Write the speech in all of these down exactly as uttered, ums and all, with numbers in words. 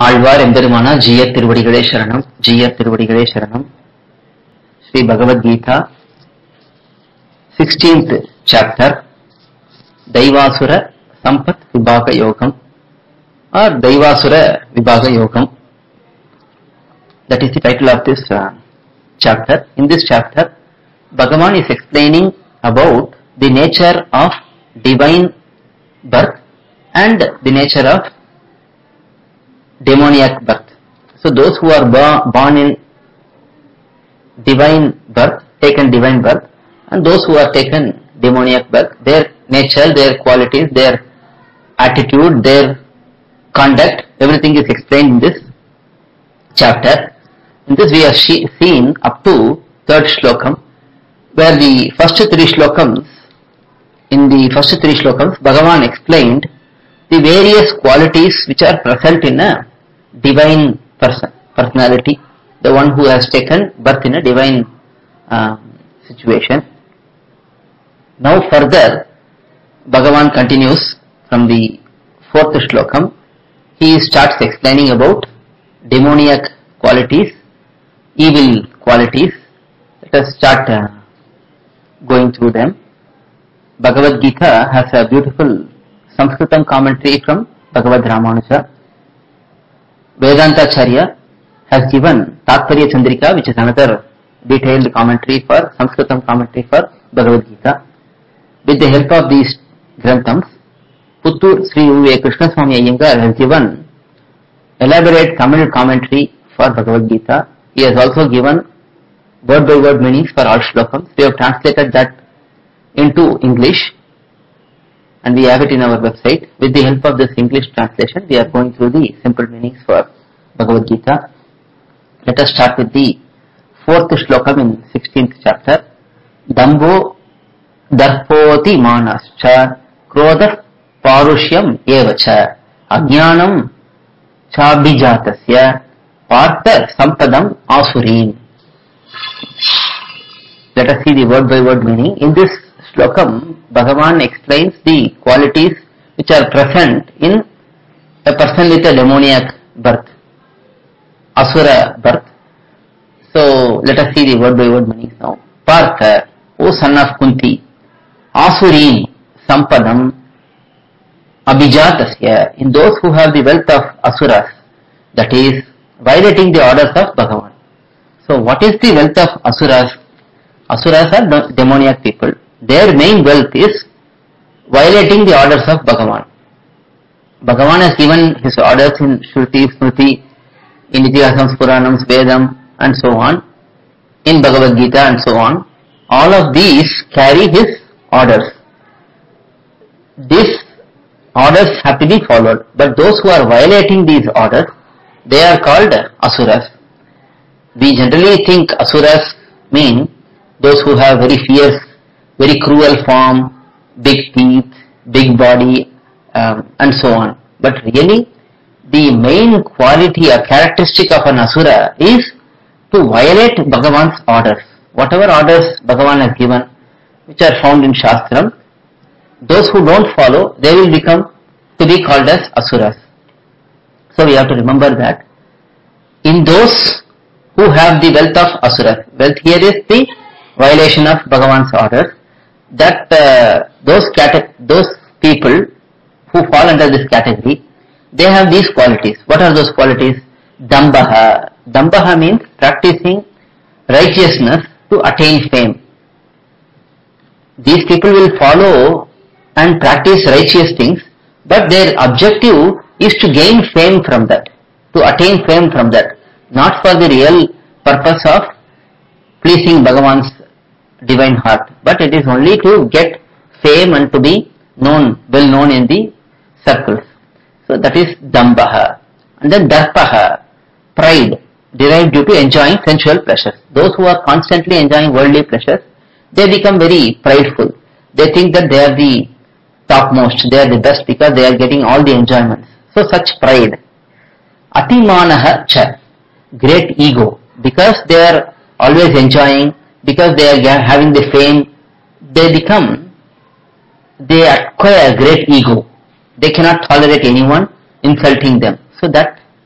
ஆழ்வார் எம்பெருமானார் ஜீயர் திருவடிகளே சரணம். ஜீயர் திருவடிகளே சரணம். ஸ்ரீ பகவத்கீதா சிக்ஸ்டீன்த் சாப்டர், தைவாசுர சம்பத் விபாக யோகம் or தைவாசுர விபாக யோகம். That is the title of this uh, chapter. In this chapter, Bhagavan is explaining about the nature of divine birth and the nature of demoniac birth. So those who are born in divine birth, taken divine birth, and those who are taken demoniac birth, their nature, their qualities, their attitude, their conduct, everything is explained in this chapter. In this we have seen up to third shlokam, where the first three slokams, in the first three slokams, Bhagavan explained the various qualities which are present in a divine person, personality, the one who has taken birth in a divine uh, situation. Now further, Bhagavan continues from the fourth shlokam. He starts explaining about demoniac qualities, evil qualities. Let us start uh, going through them. Bhagavad Gita has a beautiful Sanskritam commentary from Bhagavad Ramanuja. Vedanta Acharya has given Tatparya Chandrika, which is another detailed commentary for Sanskritam commentary for Bhagavad Gita. With the help of these granthams, Puttur Sri U V Krishnaswamy Iyengar has given elaborate Tamil commentary for Bhagavad Gita. He has also given word by word meanings for all shlokams. We have translated that into English and we have it in our website. With the help of this English translation, we are going through the simple meanings for Bhagavad Gita. Let us start with the fourth shlokam in sixteenth chapter. Dambo darpoti manascha krodha parushyam evacha ajnanam chabhijatasya partha sampadam asurin. Let us see the word by word meaning. In this shlokam, Bhagavan explains the qualities which are present in a person with a demoniac birth, asura birth. So let us see the word by word meanings now. Partha, O son of Kunti, asurin sampadam abhijatasya, in those who have the wealth of asuras, that is violating the orders of Bhagavan. So what is the wealth of asuras? Asuras are demoniac people. Their main wealth is violating the orders of Bhagavan. Bhagavan has given his orders in Shruti, Smriti, in Itihasams, Puranams, Vedam and so on, in Bhagavad Gita and so on. All of these carry his orders. These orders have to be followed, but those who are violating these orders, they are called asuras. We generally think asuras mean those who have very fierce, very cruel form, big teeth, big body, um, and so on. But really, the main quality or characteristic of an asura is to violate Bhagavan's orders. Whatever orders Bhagavan has given, which are found in Shastram, those who don't follow, they will become to be called as asuras. So we have to remember that in those who have the wealth of asuras, wealth here is the violation of Bhagavan's orders, that uh, those cate- those people who fall under this category, they have these qualities. What are those qualities? Dambaha. Dambaha means practicing righteousness to attain fame. These people will follow and practice righteous things, but their objective is to gain fame from that, to attain fame from that, not for the real purpose of pleasing Bhagavan's divine heart, but it is only to get fame and to be known, well known in the circles. So that is dambaha. And then darpaha, pride, derived due to enjoying sensual pleasures. Those who are constantly enjoying worldly pleasures, they become very prideful. They think that they are the topmost, they are the best because they are getting all the enjoyments. So such pride. Atimanaha cha, great ego, because they are always enjoying, because they are having the fame, they become, they acquire great ego. They cannot tolerate anyone insulting them. So that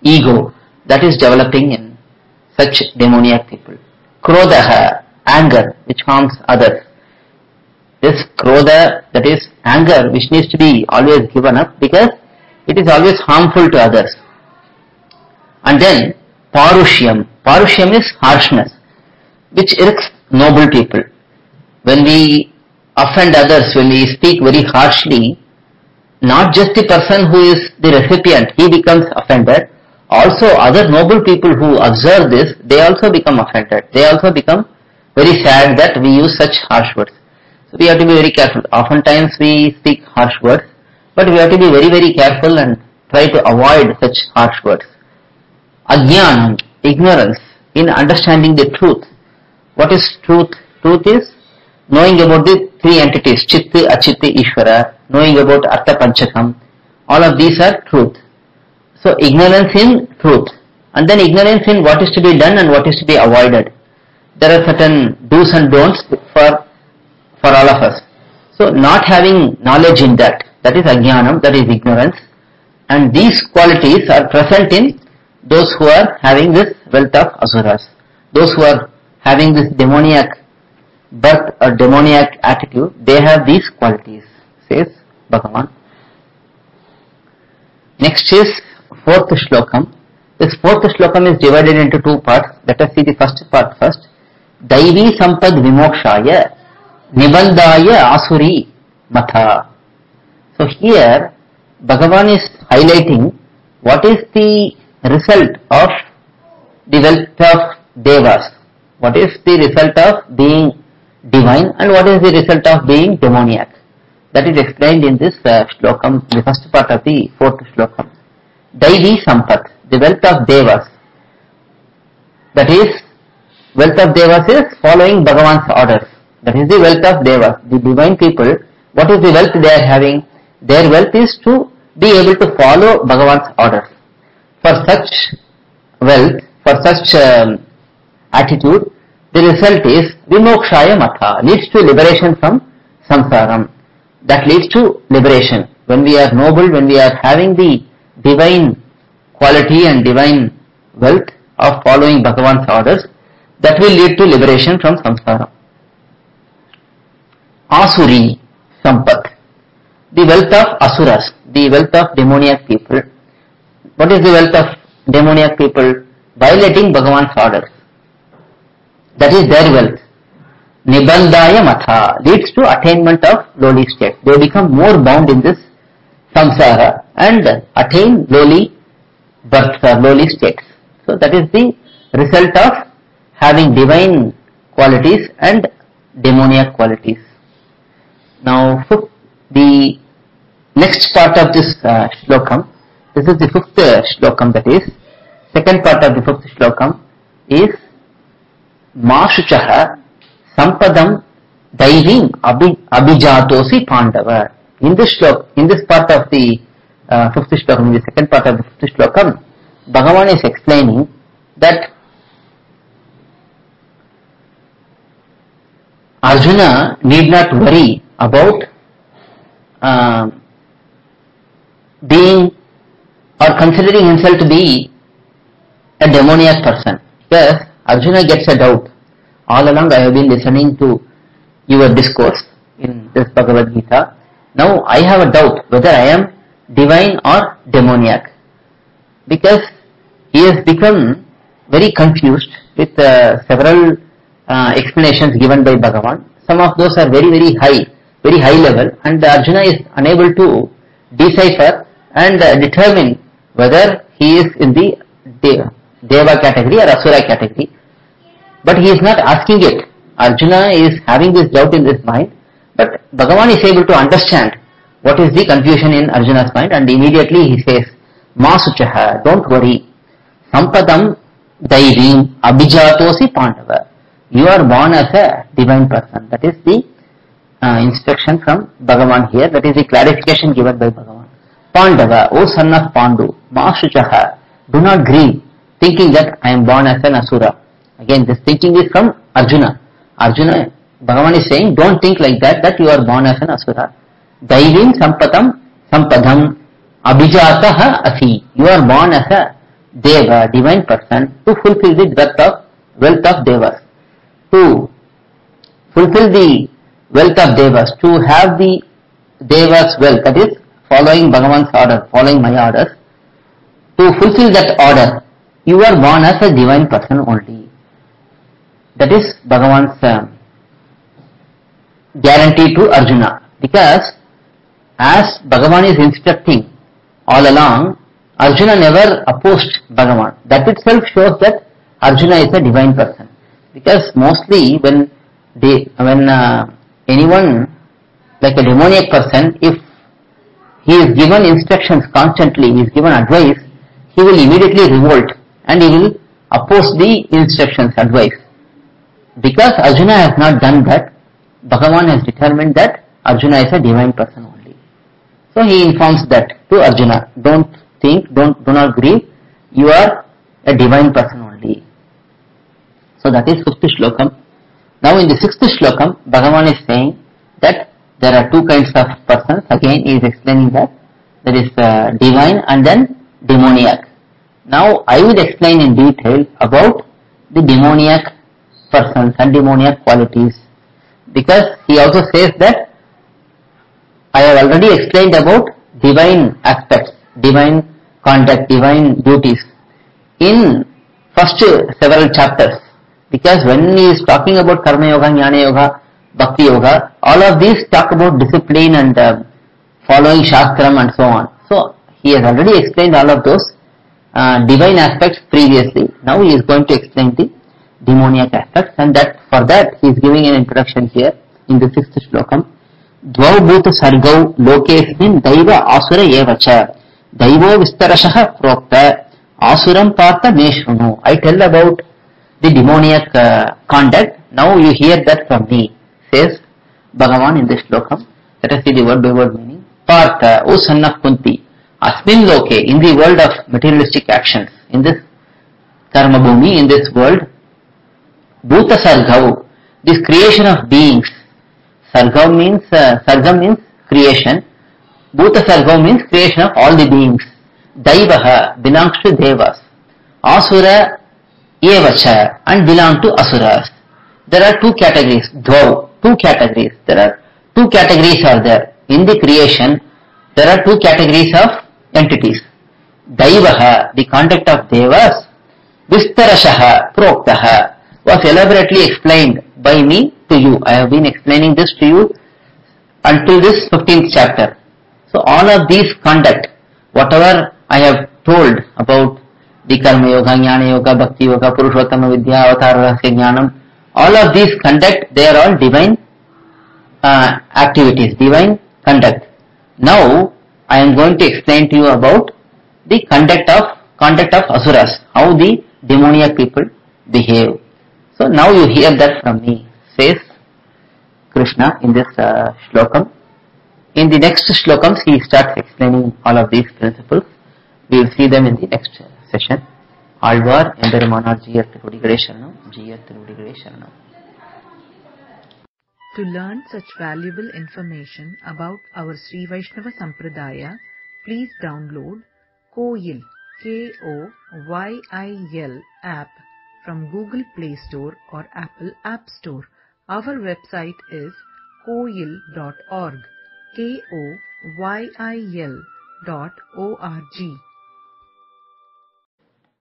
ego that is developing in such demoniac people. Krodha, anger which harms others. This krodha, that is anger, which needs to be always given up because it is always harmful to others. And then parushyam. Parushyam is harshness, which irks noble people. When we offend others, when we speak very harshly, not just the person who is the recipient, he becomes offended. Also other noble people who observe this, they also become offended. They also become very sad that we use such harsh words. So we have to be very careful. Oftentimes we speak harsh words, but we have to be very very careful and try to avoid such harsh words. Ajnanam, ignorance in understanding the truth. What is truth? Truth is knowing about the three entities, Chitta, Achitta, Ishvara, knowing about Artha Panchakam. All of these are truth. So ignorance in truth, and then ignorance in what is to be done and what is to be avoided. There are certain do's and don'ts for for all of us. So not having knowledge in that, that is ajnanam, that is ignorance, and these qualities are present in those who are having this wealth of asuras, those who are having this demoniac birth or demoniac attitude. They have these qualities, says Bhagavan. Next is fourth shlokam. This fourth shlokam is divided into two parts. Let us see the first part first. Daivi sampad vimokshaya nibandaya asuri matha. So here Bhagavan is highlighting what is the result of the wealth of devas, what is the result of being divine, and what is the result of being demoniac. That is explained in this uh, shlokam, the first part of the fourth shlokam. Daivi sampat, the wealth of devas. That is, wealth of devas is following Bhagavan's orders. That is the wealth of devas. The divine people, what is the wealth they are having? Their wealth is to be able to follow Bhagavan's orders. For such wealth, for such um, attitude, the result is vimokshaya matha, leads to liberation from samsaram. That leads to liberation. When we are noble, when we are having the divine quality and divine wealth of following Bhagavan's orders, that will lead to liberation from samsara. Asuri sampat, the wealth of asuras, the wealth of demoniac people. What is the wealth of demoniac people? Violating Bhagavan's orders. That is their wealth. Nibandaya matha, leads to attainment of lowly state. They become more bound in this samsara and attain lowly births or lowly states. So that is the result of having divine qualities and demoniac qualities. Now the next part of this uh, shlokam, this is the fifth uh, shlokam, that is, second part of the fifth shlokam is Mashuchaha Sampadam Daivim Abhijatosi Pandava. In this shlok, in this part of the uh, fifth shlokam, in the second part of the fifth shlokam, Bhagavan is explaining that Arjuna need not worry about uh, being or considering himself to be a demoniac person. Because Arjuna gets a doubt. All along I have been listening to your discourse in this Bhagavad Gita. Now I have a doubt whether I am divine or demoniac. Because he has become very confused with uh, several uh, explanations given by Bhagavan. Some of those are very very high, very high level, and Arjuna is unable to decipher and uh, determine whether he is in the De- Deva category or Asura category. But he is not asking it. Arjuna is having this doubt in his mind, but Bhagavan is able to understand what is the confusion in Arjuna's mind, and immediately he says, Ma suchaha, don't worry. Sampadam daivim abhijatosi pandava. You are born as a divine person. That is the uh, instruction from Bhagavan here. That is the clarification given by Bhagavan. Pandava, O son of Pandu, ma suchaha, do not grieve, thinking that I am born as an asura. Again, this thinking is from Arjuna. Arjuna, Bhagavan is saying, don't think like that, that you are born as an asura. Daivim sampatam sampadam abhijataha asi. You are born as a Deva, divine person, to fulfill the wealth of, wealth of Devas. To fulfill the wealth of Devas, to have the Devas' wealth, that is, following Bhagavan's order, following my orders, to fulfill that order, you are born as a divine person only. That is Bhagavan's uh, guarantee to Arjuna. Because as Bhagavan is instructing all along, Arjuna never opposed Bhagavan. That itself shows that Arjuna is a divine person. Because mostly when they, when uh, anyone like a demoniac person, if he is given instructions constantly, he is given advice, he will immediately revolt and he will oppose the instructions, advice. Because Arjuna has not done that, Bhagavan has determined that Arjuna is a divine person only. So he informs that to Arjuna, don't think, don't do not grieve, you are a divine person only. So that is fifth shlokam. Now in the sixth shlokam, Bhagavan is saying that there are two kinds of persons. Again he is explaining that there is uh, divine and then demoniac. Now I will explain in detail about the demoniac persons and demoniac qualities, because he also says that I have already explained about divine aspects, divine conduct, divine duties in first several chapters. Because when he is talking about karma yoga, jnana yoga, bhakti yoga, all of these talk about discipline and uh, following shastram and so on. So he has already explained all of those uh, divine aspects previously. Now he is going to explain the demoniac aspects, and that for that he is giving an introduction here in the sixth shlokam. Dvau bhuta sargau lokesmin daiva asura evacha daivo vistarashah prokta asuram partha meshrunu. I tell about the demoniac uh, conduct. Now you hear that from me, says Bhagavan in this shlokam. Let us see the word by word meaning. Partha, O son of Kunti, asmin loke, in the world of materialistic actions, in this karma bhumi, in this world, bhuta sargau, this creation of beings. Sargam means, uh, sargam means creation. Bhuta sargam means creation of all the beings. Daivaha belongs to devas. Asura evacha, and belong to asuras. There are two categories. Dvau, two categories. There are two categories are there. In the creation, there are two categories of entities. Daivaha, the conduct of devas. Vistarashaha, proktaha, was elaborately explained by me to you. I have been explaining this to you until this fifteenth chapter. So all of these conduct, whatever I have told about the karma yoga, jnana yoga, bhakti yoga, purushottama vidya, avatara rahasya jnanam, all of these conduct, they are all divine uh, activities, divine conduct. Now I am going to explain to you about the conduct of conduct of asuras, how the demoniac people behave. So now you hear that from me, says Krishna in this uh, shlokam. In the next shlokams he starts explaining all of these principles. We will see them in the next session. Alvar Endermanar Jiyar Tiruvadigalai Sharanam, Jiyar Tiruvadigalai Sharanam. To learn such valuable information about our Sri Vaishnava Sampradaya, please download Koyil, K O Y I L app from Google Play Store or Apple App Store. Our website is koyil dot org, K O Y I L dot O R G.